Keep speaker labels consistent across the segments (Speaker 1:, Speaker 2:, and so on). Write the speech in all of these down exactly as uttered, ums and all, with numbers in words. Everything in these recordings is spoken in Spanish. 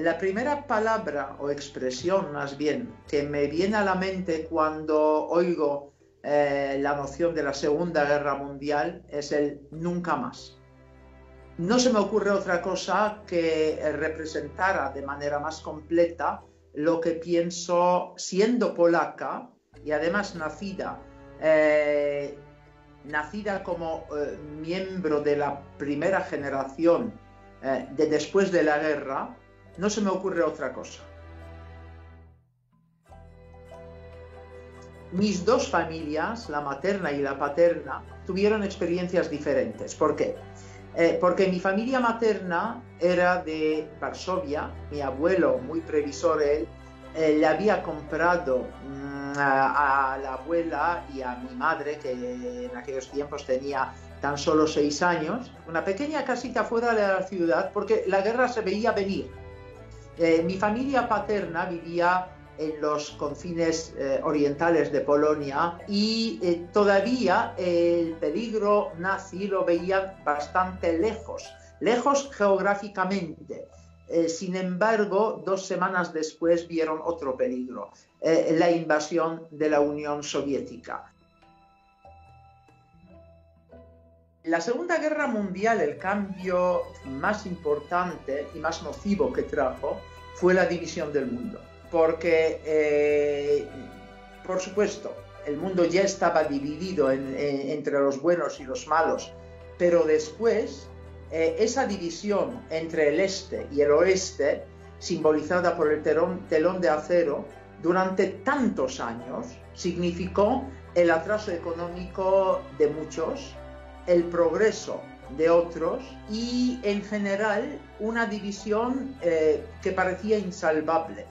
Speaker 1: La primera palabra o expresión, más bien, que me viene a la mente cuando oigo eh, la noción de la Segunda Guerra Mundial es el nunca más. No se me ocurre otra cosa que representara de manera más completa lo que pienso siendo polaca y además nacida, eh, nacida como eh, miembro de la primera generación eh, de después de la guerra. No se me ocurre otra cosa. Mis dos familias, la materna y la paterna, tuvieron experiencias diferentes. ¿Por qué? Eh, porque mi familia materna era de Varsovia. Mi abuelo, muy previsor él, eh, le había comprado mmm, a, a la abuela y a mi madre, que en aquellos tiempos tenía tan solo seis años, una pequeña casita fuera de la ciudad, porque la guerra se veía venir. Eh, mi familia paterna vivía en los confines eh, orientales de Polonia y eh, todavía el peligro nazi lo veían bastante lejos, lejos geográficamente. Eh, sin embargo, dos semanas después vieron otro peligro, eh, la invasión de la Unión Soviética. La Segunda Guerra Mundial, el cambio más importante y más nocivo que trajo fue la división del mundo. Porque, eh, por supuesto, el mundo ya estaba dividido en, en, entre los buenos y los malos, pero después eh, esa división entre el este y el oeste, simbolizada por el telón, telón de acero, durante tantos años, significó el atraso económico de muchos, el progreso de otros y, en general, una división eh, que parecía insalvable.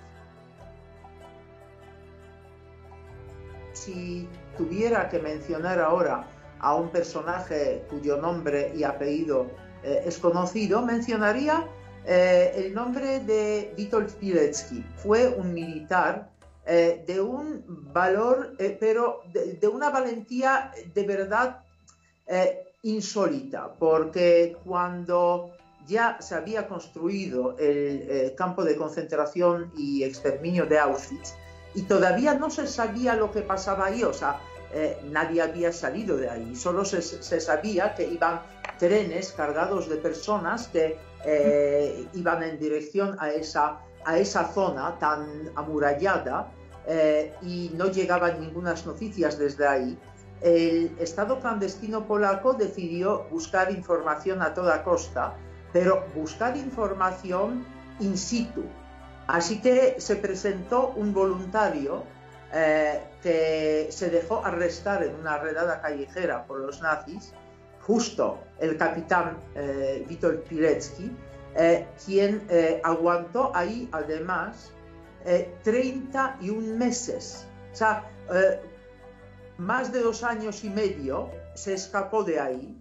Speaker 1: Si tuviera que mencionar ahora a un personaje cuyo nombre y apellido eh, es conocido, mencionaría eh, el nombre de Witold Pilecki. Fue un militar eh, de un valor, eh, pero de, de una valentía de verdad eh, insólita, porque cuando ya se había construido el eh, campo de concentración y exterminio de Auschwitz, y todavía no se sabía lo que pasaba ahí, o sea, eh, nadie había salido de ahí, solo se, se sabía que iban trenes cargados de personas que eh, iban en dirección a esa, a esa zona tan amurallada eh, y no llegaban ninguna noticias desde ahí. El Estado clandestino polaco decidió buscar información a toda costa, pero buscar información in situ. Así que se presentó un voluntario eh, que se dejó arrestar en una redada callejera por los nazis, justo el capitán eh, Witold Pilecki, eh, quien eh, aguantó ahí además eh, treinta y un meses. O sea, eh, más de dos años y medio se escapó de ahí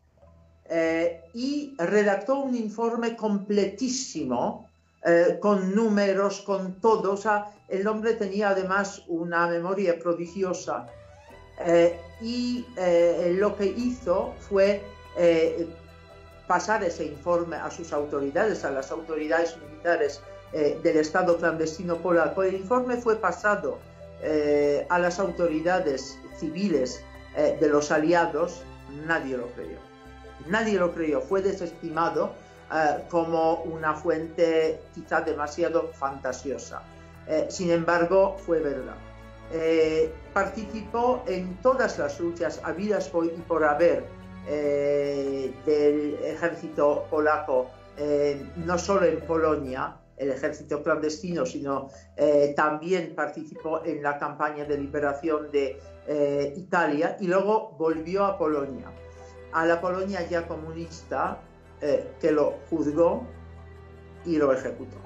Speaker 1: eh, y redactó un informe completísimo Eh, con números, con todo. O sea, el hombre tenía además una memoria prodigiosa eh, y eh, lo que hizo fue eh, pasar ese informe a sus autoridades, a las autoridades militares eh, del Estado clandestino polaco. El informe fue pasado eh, a las autoridades civiles eh, de los aliados. Nadie lo creyó. Nadie lo creyó. Fue desestimado Uh, como una fuente quizá demasiado fantasiosa. Eh, sin embargo, fue verdad. Eh, participó en todas las luchas habidas por, y por haber eh, del ejército polaco, eh, no solo en Polonia, el ejército clandestino, sino eh, también participó en la campaña de liberación de eh, Italia y luego volvió a Polonia, a la Polonia ya comunista, Eh, que lo juzgó y lo ejecutó.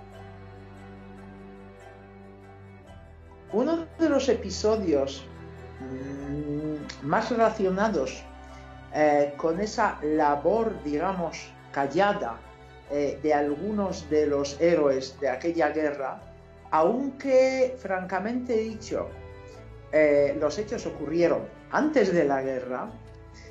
Speaker 1: Uno de los episodios mmm, más relacionados eh, con esa labor, digamos, callada eh, de algunos de los héroes de aquella guerra, aunque francamente dicho, eh, los hechos ocurrieron antes de la guerra,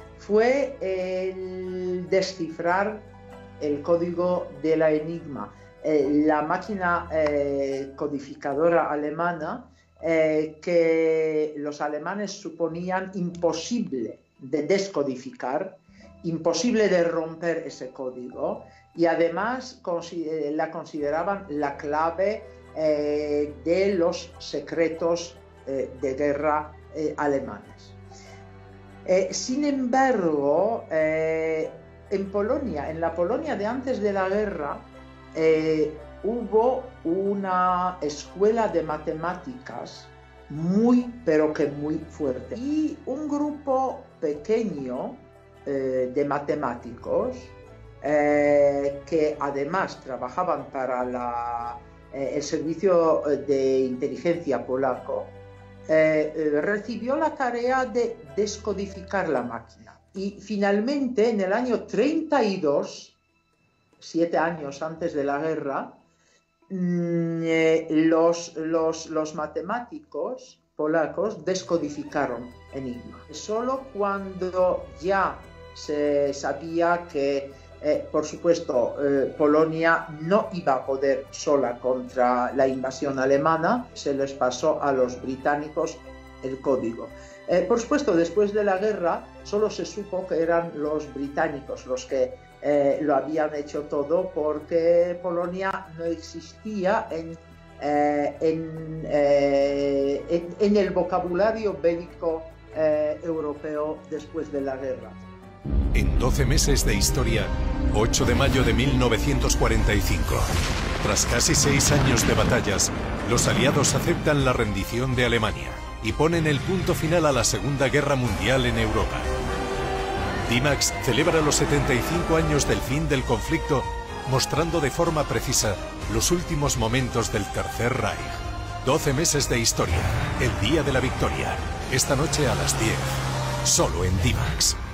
Speaker 1: fue el descifrar el código de la Enigma. eh, la máquina eh, codificadora alemana eh, que los alemanes suponían imposible de descodificar, imposible de romper ese código, y además la consideraban la clave eh, de los secretos eh, de guerra eh, alemanes. Eh, sin embargo, eh, en Polonia, en la Polonia de antes de la guerra, eh, hubo una escuela de matemáticas muy, pero que muy fuerte. Y un grupo pequeño eh, de matemáticos eh, que además trabajaban para la, eh, el servicio de inteligencia polaco, eh, recibió la tarea de descodificar la máquina. Y finalmente, en el año treinta y dos, siete años antes de la guerra, mmm, eh, los, los, los matemáticos polacos descodificaron Enigma. Solo cuando ya se sabía que, eh, por supuesto, eh, Polonia no iba a poder sola contra la invasión alemana, se les pasó a los británicos el código. Eh, por supuesto, después de la guerra, solo se supo que eran los británicos los que eh, lo habían hecho todo, porque Polonia no existía en, eh, en, eh, en, en el vocabulario bélico eh, europeo después de la guerra.
Speaker 2: En doce meses de historia, ocho de mayo de mil novecientos cuarenta y cinco. Tras casi seis años de batallas, los aliados aceptan la rendición de Alemania y ponen el punto final a la Segunda Guerra Mundial en Europa. D-Max celebra los setenta y cinco años del fin del conflicto, mostrando de forma precisa los últimos momentos del Tercer Reich. doce meses de historia, el día de la victoria. Esta noche a las diez, solo en D-Max.